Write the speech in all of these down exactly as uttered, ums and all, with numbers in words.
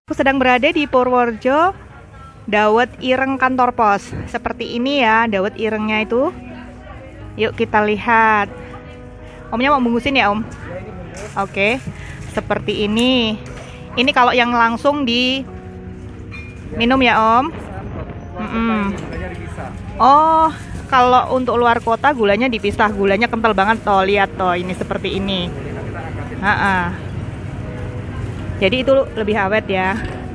Aku sedang berada di Purworejo, dawet ireng kantor pos. Seperti ini ya, dawet irengnya itu. Yuk kita lihat. Omnya mau bungkusin ya, Om? Oke, seperti ini. Ini kalau yang langsung di minum ya, Om? Mm-mm. Oh, kalau untuk luar kota gulanya dipisah. Gulanya kental banget toh, lihat toh, ini seperti ini. Ha-ha. Jadi itu lebih awet ya.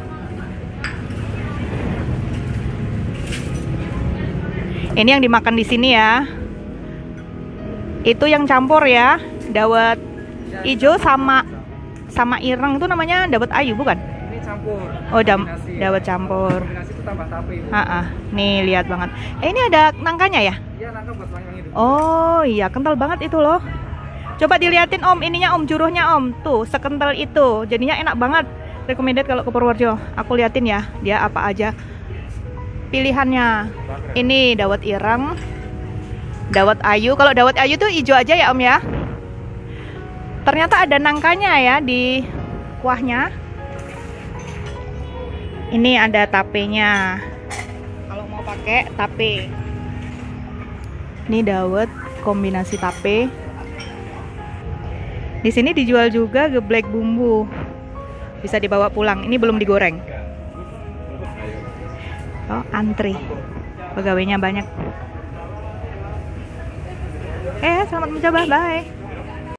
Ini yang dimakan di sini ya. Itu yang campur ya, dawet hijau sama sama ireng itu namanya dawet ayu bukan? Ini campur. Oh, dam, dawet campur. Kombinasi itu tambah tape. Ha-ha. Nih lihat banget. Eh, ini ada nangkanya ya? Iya, nangka buat yang itu. Oh iya, kental banget itu loh. Coba diliatin Om, ininya Om, juruhnya Om. Tuh, sekental itu. Jadinya enak banget. Recommended kalau ke Purworejo. Aku liatin ya, dia apa aja pilihannya. Ini dawet ireng, dawet ayu. Kalau dawet ayu tuh hijau aja ya Om ya. Ternyata ada nangkanya ya di kuahnya. Ini ada tapenya. Kalau mau pakai tape. Ini dawet kombinasi tape. Di sini dijual juga geblek bumbu. Bisa dibawa pulang. Ini belum digoreng. Oh, antri. Pegawainya banyak. Eh, selamat mencoba. Bye.